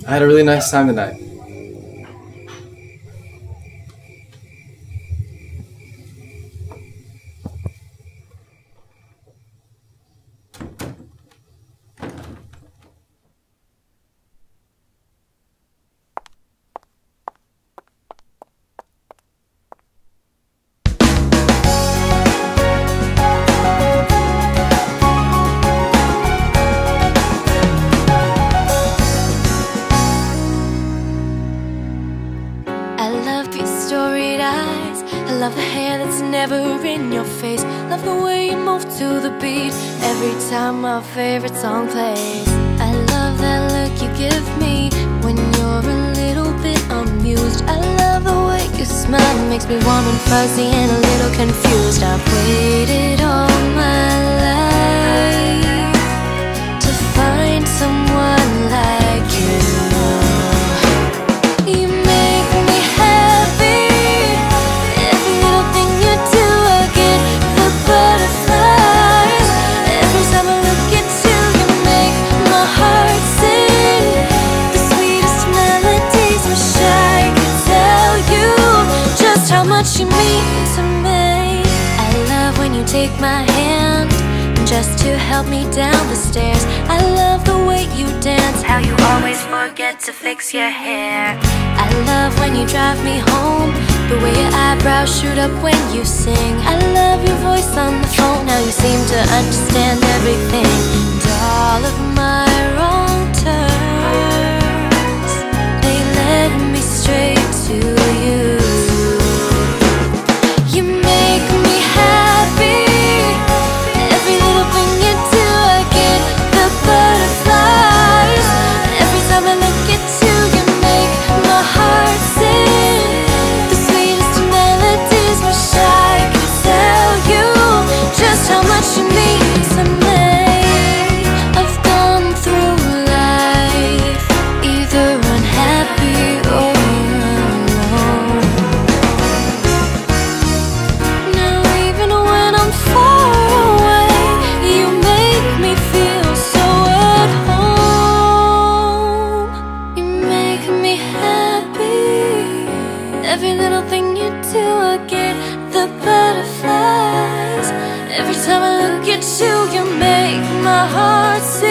I had a really nice time tonight. Love the hair that's never in your face. Love the way you move to the beat every time my favorite song plays. I love that look you give me when you're a little bit amused. I love the way you smile, makes me warm and fuzzy and a little confused. I've waited all my life to find someone like you. You make me happy. Every little thing you do, I get the butterflies. Every time I look at you, you make my heart sing the sweetest melodies. Wish I could tell you just how much you mean to me. I love when you take my hand just to help me down the stairs. I love the way you dance, how you always forget to fix your hair. I love when you drive me home, the way your eyebrows shoot up when you sing. I love your voice on the phone, how you seem to understand everything. And all of my wrong turns, they led me straight to you. You make me happy. Every little thing you do, I get the butterflies. Every time I look at you, you make my heart sing the sweetest melodies. Wish I could tell you just how much you mean to me. I've gone through life either unhappy or alone. Now even when I'm far away, you make me feel so at home. You make me happy. Every little thing you do, I get the butterflies. Every time I look at you, you make my heart sing